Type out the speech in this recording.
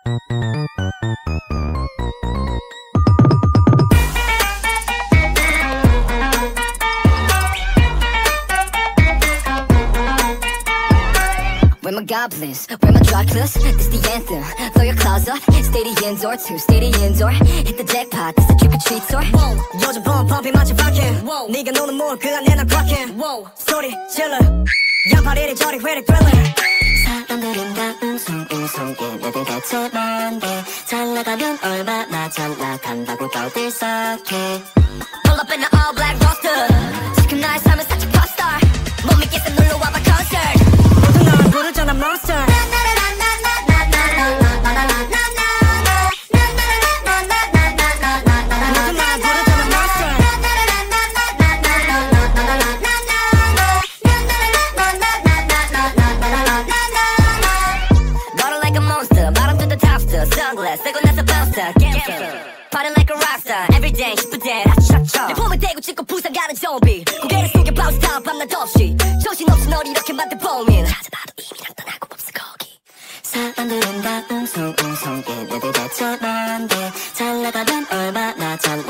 Where my goblins, where my Dracula's? This the anthem, throw your claws up. Stay the indoor, too, stay the indoor. Hit the jackpot, this the trick or treat tour. 요즘 펌펌이 마치 박힌 네가 노는 몰 그 안에 난 꽉힌 소리 질러 양팔 이리저리 회릭 thriller. 사람들은 다 웅성웅성 얘네들 대체 뭔데 잘 나가면 얼마나 잘 나간다고 떠들썩해. Pull up in the all black roster 지금 나의 삶은 살짝 popstar 못 믿겠어 놀러 와봐 concert 모두 널 부르잖아 monster. Sunglass, they gon' that's a bouncer, gangster. Party like a rockstar, everyday, 시프대, 아차차. 내 폼을 대고 찍고 부상가는 좀비. 고개를 숙여 bounce down, 밤낮 없이. 정신없이 널 이렇게 만든 범인. 찾아봐도 이미 난 떠나고 없어 거기. 사람들은 다 웅성웅성 얘네들 대체 뭔데 잘 나가면 얼마나 잘